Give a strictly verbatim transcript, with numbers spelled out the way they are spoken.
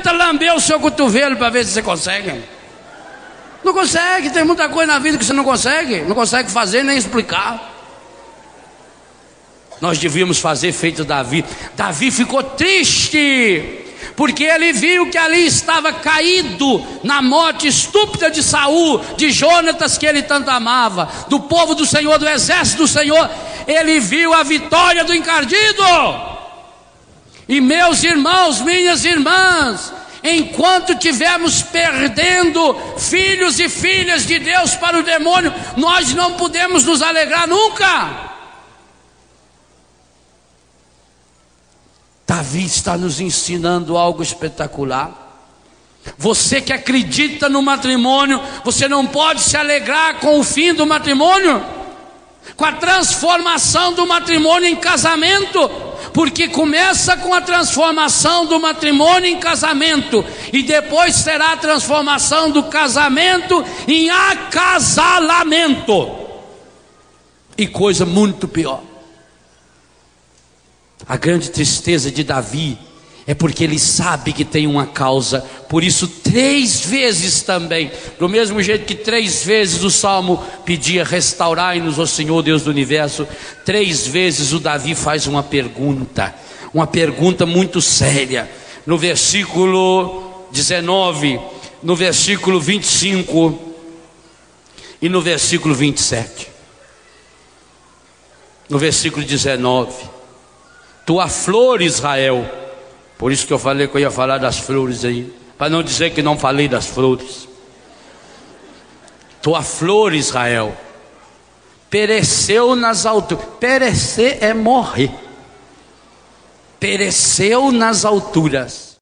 Tenta lamber o seu cotovelo para ver se você consegue. Não consegue, tem muita coisa na vida que você não consegue. Não consegue fazer nem explicar. Nós devíamos fazer feito Davi. Davi ficou triste, porque ele viu que ali estava caído na morte estúpida de Saul, de Jonatas, que ele tanto amava, do povo do Senhor, do exército do Senhor. Ele viu a vitória do encardido. E meus irmãos, minhas irmãs, enquanto tivermos perdendo filhos e filhas de Deus para o demônio, nós não podemos nos alegrar nunca. Davi está nos ensinando algo espetacular. Você que acredita no matrimônio, você não pode se alegrar com o fim do matrimônio, com a transformação do matrimônio em casamento, porque começa com a transformação do matrimônio em casamento, e depois será a transformação do casamento em acasalamento, e coisa muito pior. A grande tristeza de Davi é porque ele sabe que tem uma causa. Por isso três vezes também, do mesmo jeito que três vezes o Salmo pedia: restaurai-nos, ó Senhor Deus do universo, três vezes o Davi faz uma pergunta, uma pergunta muito séria. No versículo dezenove, no versículo vinte e cinco e no versículo vinte e sete. No versículo dezenove: tua flor, Israel. Por isso que eu falei que eu ia falar das flores aí, para não dizer que não falei das flores. Tua flor, Israel, pereceu nas alturas. Perecer é morrer. Pereceu nas alturas.